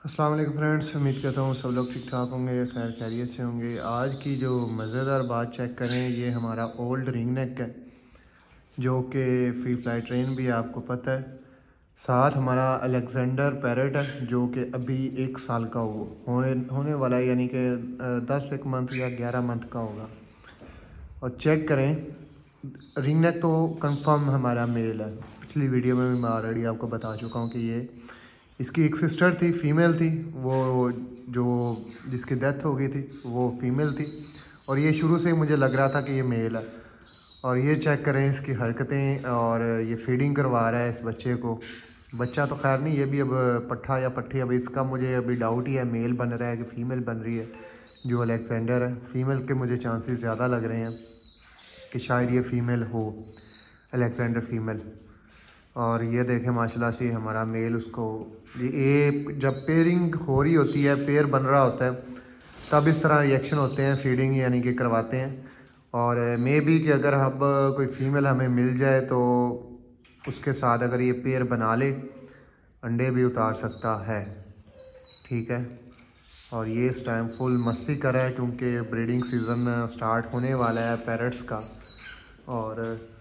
अस्सलाम वालेकुम फ्रेंड्स, उम्मीद करता हूँ सब लोग ठीक ठाक होंगे, खैर खैरियत से होंगे। आज की जो मज़ेदार बात चेक करें, ये हमारा ओल्ड रिंग नेक है जो कि फ्री फ्लाई ट्रेन भी आपको पता है। साथ हमारा अलेक्जेंडर पैरेट है जो कि अभी 1 साल का होने वाला है, यानी कि 10 एक मंथ या 11 मंथ का होगा। और चेक करें, रिंग नेक तो कंफर्म हमारा मेल है। पिछली वीडियो में भी मैं ऑलरेडी आपको बता चुका हूँ कि ये इसकी एक सिस्टर थी, फीमेल थी, वो जो जिसकी डेथ हो गई थी वो फीमेल थी। और ये शुरू से मुझे लग रहा था कि ये मेल है। और ये चेक करें इसकी हरकतें, और ये फीडिंग करवा रहा है इस बच्चे को। बच्चा तो खैर नहीं, ये भी अब पट्ठा या पट्टी, अब इसका मुझे अभी डाउट ही है मेल बन रहा है कि फ़ीमेल बन रही है। जो अलेक्जेंडर है, फ़ीमेल के मुझे चांसेस ज़्यादा लग रहे हैं कि शायद ये फ़ीमेल हो, अलेक्जेंडर फ़ीमेल। और ये देखें माशाल्लाह से हमारा मेल उसको, ये जब पेयरिंग हो रही होती है, पेयर बन रहा होता है, तब इस तरह रिएक्शन होते हैं, फीडिंग यानी कि करवाते हैं। और मे बी कि अगर अब कोई फ़ीमेल हमें मिल जाए तो उसके साथ अगर ये पेयर बना ले, अंडे भी उतार सकता है, ठीक है। और ये इस टाइम फुल मस्ती कर रहा है क्योंकि ब्रीडिंग सीज़न स्टार्ट होने वाला है पैरट्स का, और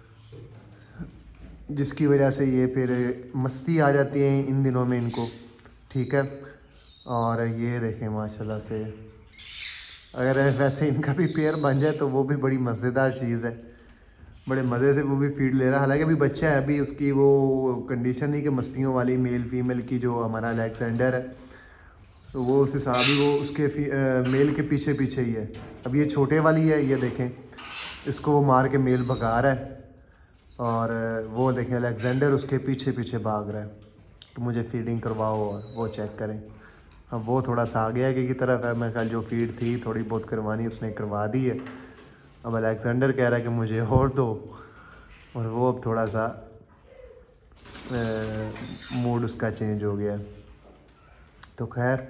जिसकी वजह से ये फिर मस्ती आ जाती है इन दिनों में इनको, ठीक है। और ये देखें माशाल्लाह से, अगर वैसे इनका भी पेयर बन जाए तो वो भी बड़ी मज़ेदार चीज़ है। बड़े मज़े से वो भी फीड ले रहा है, हालांकि अभी बच्चा है, अभी उसकी वो कंडीशन नहीं कि मस्तियों वाली मेल फीमेल की। जो हमारा अलेक्जेंडर है तो वो उस हिसाब ही वो उसके मेल के पीछे पीछे ही है। अब ये छोटे वाली है, ये देखें इसको वो मार के मेल भगा रहा है, और वो देखें अलेक्जेंडर उसके पीछे पीछे भाग रहा है तो मुझे फीडिंग करवाओ। और वो चेक करें, अब वो थोड़ा सा आगे आगे की तरफ है। मैं कल जो फीड थी थोड़ी बहुत करवानी, उसने करवा दी है। अब अलेक्जेंडर कह रहा है कि मुझे और दो, और वो अब थोड़ा सा मूड उसका चेंज हो गया। तो खैर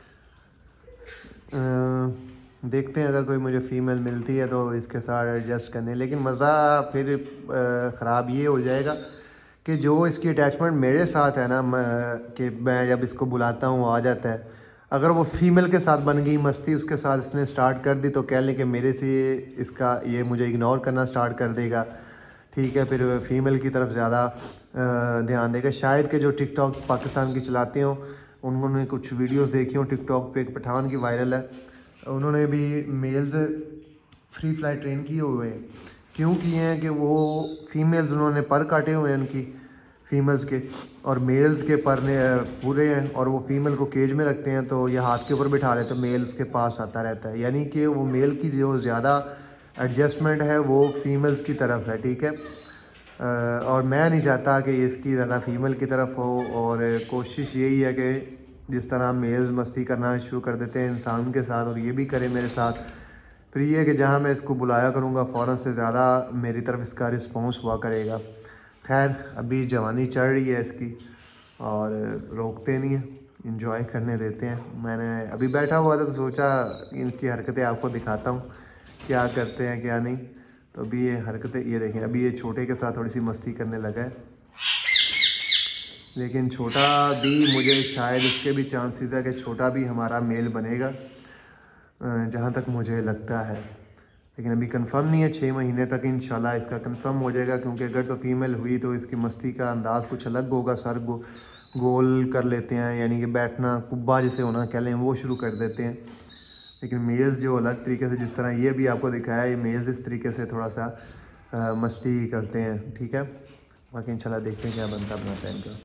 देखते हैं, अगर कोई मुझे फ़ीमेल मिलती है तो इसके साथ एडजस्ट करने। लेकिन मज़ा फिर ख़राब ये हो जाएगा कि जो इसकी अटैचमेंट मेरे साथ है ना, कि मैं जब इसको बुलाता हूँ आ जाता है। अगर वो फीमेल के साथ बन गई मस्ती, उसके साथ इसने स्टार्ट कर दी, तो कह लें कि मेरे से इसका ये मुझे इग्नोर करना स्टार्ट कर देगा, ठीक है। फिर फीमेल की तरफ ज़्यादा ध्यान देगा। शायद कि जो टिकटॉक पाकिस्तान की चलाते हों, उन्होंने कुछ वीडियोस देखी हों टिकटॉक पे, एक पठान की वायरल है, उन्होंने भी मेल्स फ्री फ्लाई ट्रेन किए हुए हैं। क्यों किए हैं कि वो फीमेल्स, उन्होंने पर काटे हुए हैं उनकी फीमेल्स के, और मेल्स के पर पूरे हैं, और वो फीमेल को केज में रखते हैं, तो ये हाथ के ऊपर बिठा लेते हैं, मेल उसके पास आता रहता है। यानी कि वो मेल की जो ज़्यादा एडजस्टमेंट है वो फीमेल्स की तरफ है, ठीक है। और मैं नहीं चाहता कि इसकी ज़्यादा फीमेल की तरफ हो, और कोशिश यही है कि जिस तरह मेल्स मस्ती करना शुरू कर देते हैं इंसान के साथ, और ये भी करे मेरे साथ, फिर ये है कि जहाँ मैं इसको बुलाया करूँगा फ़ौरन से ज़्यादा मेरी तरफ इसका रिस्पॉन्स हुआ करेगा। खैर अभी जवानी चढ़ रही है इसकी, और रोकते नहीं हैं, इंजॉय करने देते हैं। मैंने अभी बैठा हुआ था तो सोचा इनकी हरकतें आपको दिखाता हूँ, क्या करते हैं क्या नहीं। तो अभी ये हरकतें, ये देखें, अभी ये छोटे के साथ थोड़ी सी मस्ती करने लगा है। लेकिन छोटा भी, मुझे शायद इसके भी चांसेस है कि छोटा भी हमारा मेल बनेगा, जहाँ तक मुझे लगता है। लेकिन अभी कंफर्म नहीं है, 6 महीने तक इंशाल्लाह इसका कंफर्म हो जाएगा। क्योंकि अगर तो फीमेल हुई तो इसकी मस्ती का अंदाज़ कुछ अलग होगा, सर गोल कर लेते हैं, यानी कि बैठना कुब्बा जिसे होना कह लें, वो शुरू कर देते हैं। लेकिन मेल्स जो अलग तरीके से, जिस तरह ये भी आपको दिखाया, ये मेल्स इस तरीके से थोड़ा सा मस्ती करते हैं, ठीक है। बाकी इंशाल्लाह देखते हैं क्या बनता है अपना टाइम का।